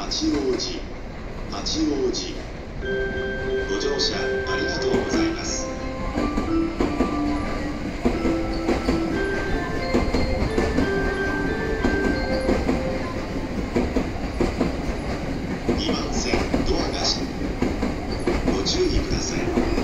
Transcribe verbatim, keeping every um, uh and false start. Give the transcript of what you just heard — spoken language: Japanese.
八王子、八王子。ご乗車ありがとうございます。にばん線ドアが閉まる。ご注意ください。